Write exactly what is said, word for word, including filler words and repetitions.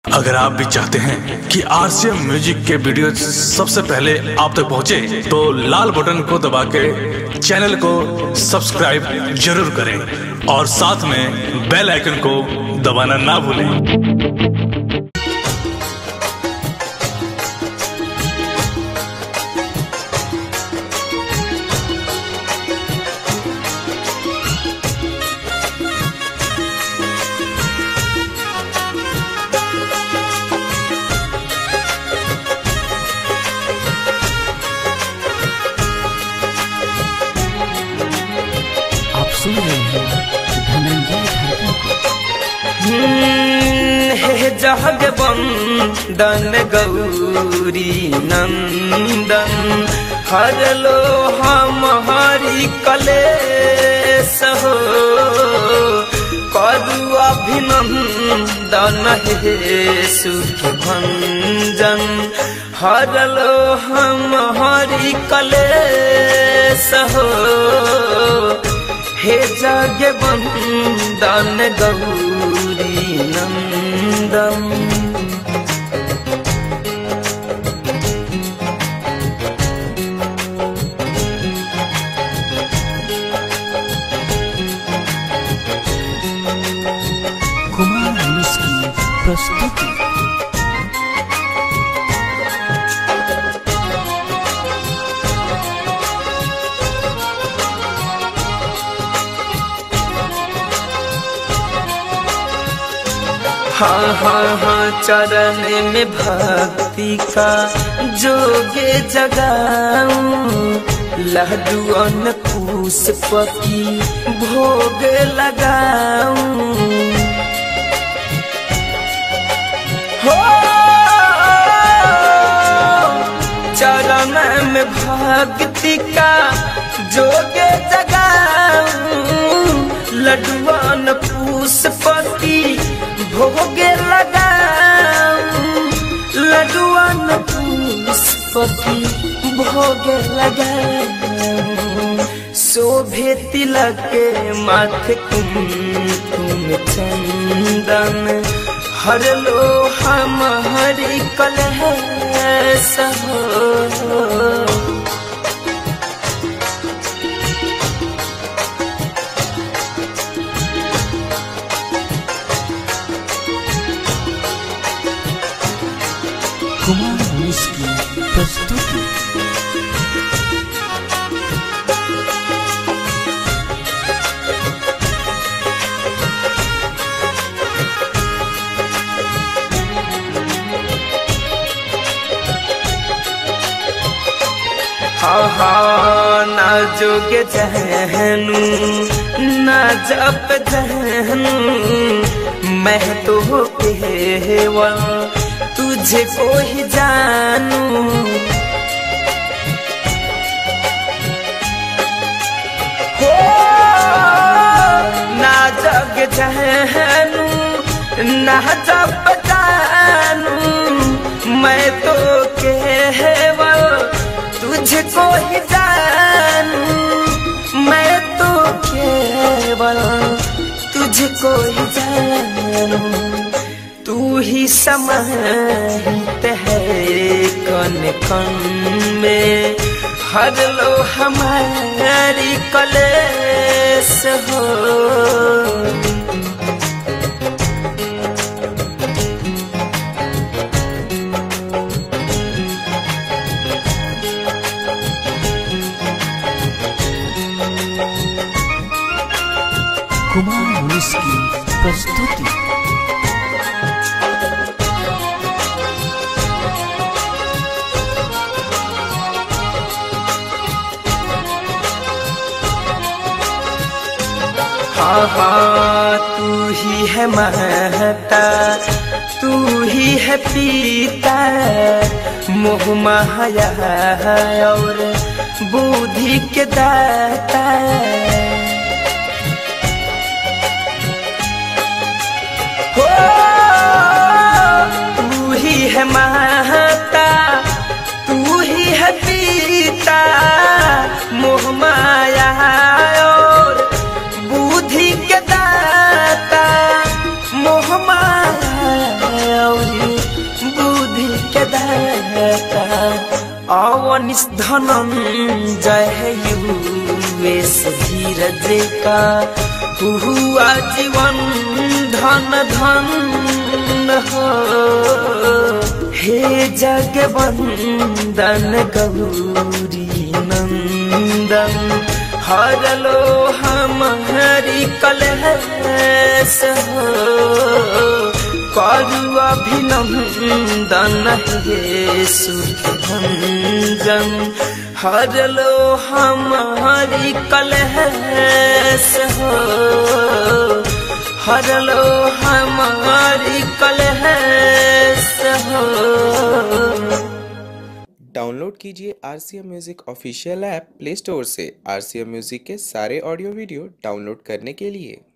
अगर आप भी चाहते हैं कि आरसीएम म्यूजिक के वीडियो सबसे पहले आप तक पहुंचे, तो लाल बटन को दबा के चैनल को सब्सक्राइब जरूर करें और साथ में बेल आइकन को दबाना ना भूलें। सुन रहे हैं धनंजय हे जग बंदन गौरी नंदन हर लो हमारी कलेश हो, करु अभिनंदन हे सुख भंजन हर लो हमारी कलेश हो। हे जग बंदन गौरी नंदन कुमार अनुस की प्रस्तुति। हाँ हाँ हाँ चरण में भक्ति का जोगे जगाऊं, लड्डू अन्न पुष्प की भोग लगाऊं। हो चरण में भक्ति का जोगे जगाऊं, लड्डू अन्न पुष्प की भोगे लगाऊं, लड्डुआन पुष्प की भोगे लगाऊं। शोभे तिलक के माथे कुमकुम चंदन हर लो हमारी कलेश हो। कुमार अनुस की प्रस्तुति। हाँ हाँ ना जोगे जहनू ना जप जहनू, मैं तो केवल तुझे को ही जानू। हो ना जग जहनू ना जप जानू, मैं तो केवल तुझे को ही जानू। मैं तो केवल तुझे को ही जानू। तू ही समाहित है कण कण में, हर लो हमारी कलेश हो। कुमार अनुस की प्रस्तुति। हाँ हाँ तू ही है माता, तू ही है पिता, मोह माया और बुद्धि के दाता। हो तू ही है माता, तू ही है पिता, मोह माया और बुद्धि के दाता। मोह माया दाता अवनिस धनंजय युवेश धीरज का हुआ जीवन धन धन हो हे जगवंदन गौरी नंदन हरलो हमारी कलेश हो करु अभिनंदन हे सुरभंजन हरलो हमारी कलेश हो हरलो हमारी कलेश हो। डाउनलोड कीजिए RCM music official app Play Store से। आरसीएम म्यूजिक के सारे ऑडियो वीडियो डाउनलोड करने के लिए